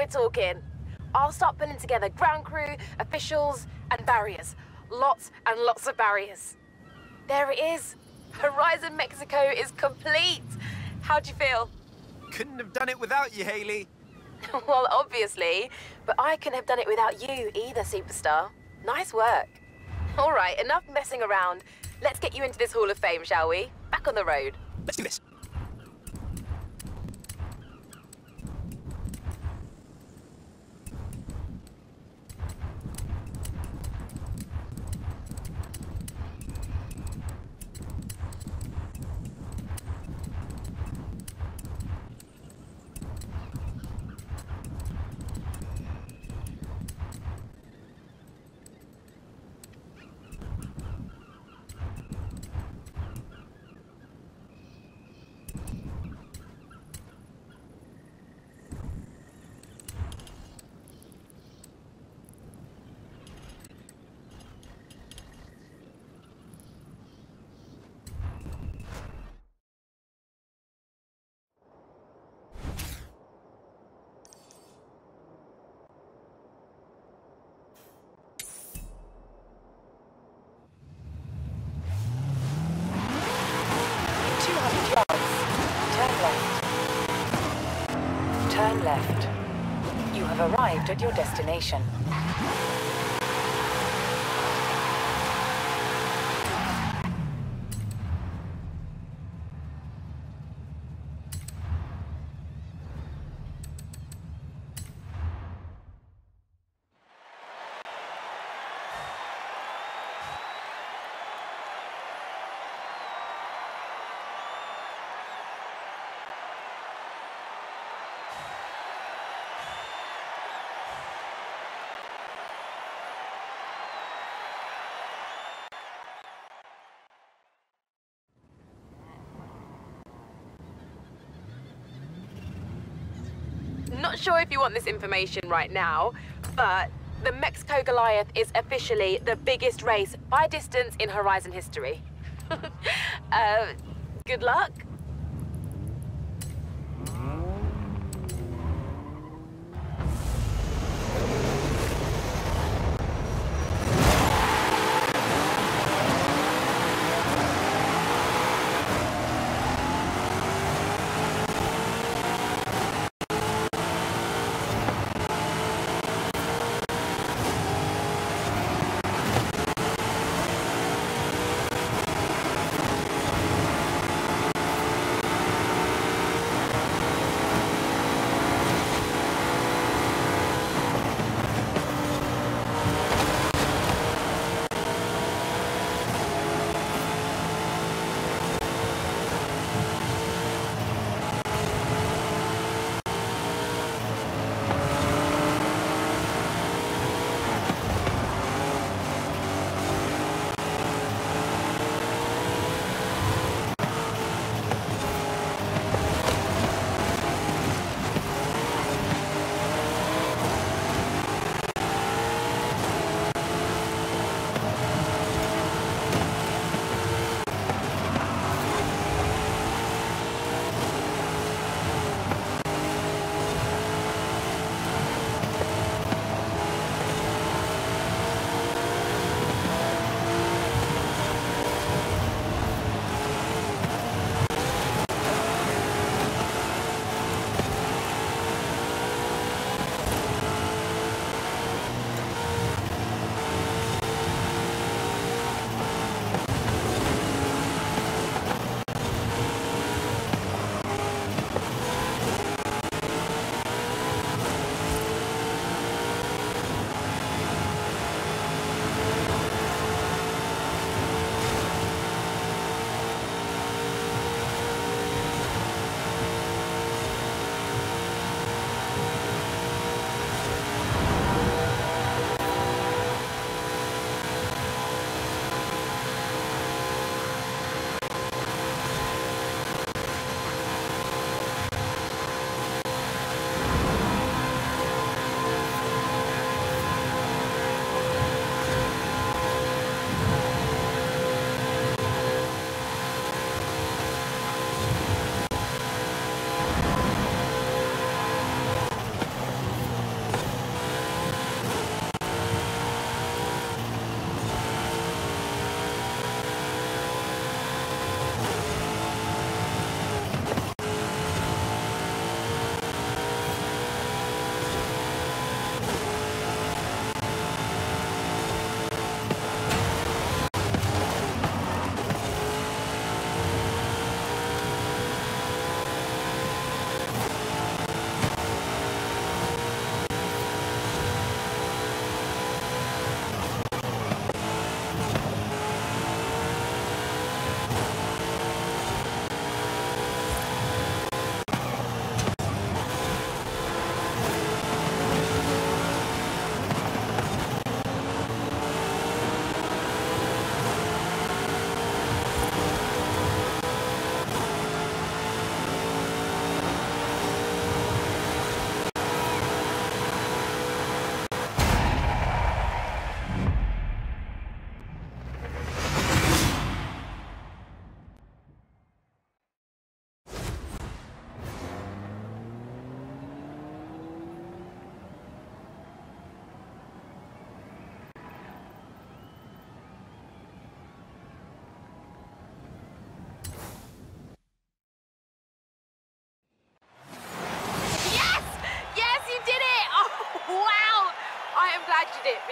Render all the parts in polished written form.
we're talking. I'll start putting together ground crew, officials, and barriers. Lots and lots of barriers. There it is. Horizon Mexico is complete. How do you feel? Couldn't have done it without you, Hailey. Well, obviously. But I couldn't have done it without you either, superstar. Nice work. All right, enough messing around. Let's get you into this Hall of Fame, shall we? Back on the road. Let's do this. Turn left. You have arrived at your destination. Not sure if you want this information right now, but the Mexico Goliath is officially the biggest race by distance in Horizon history. Good luck.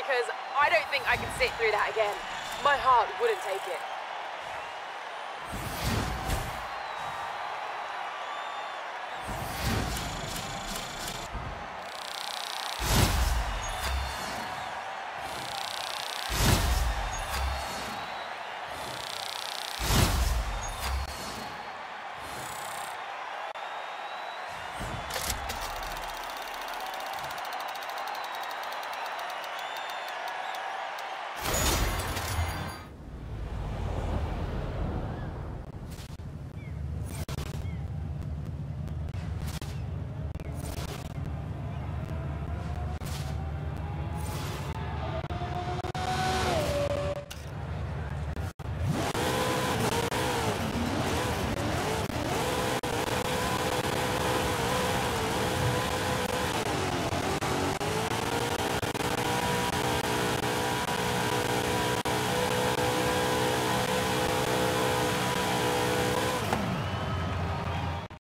because I don't think I can sit through that again. My heart wouldn't take it.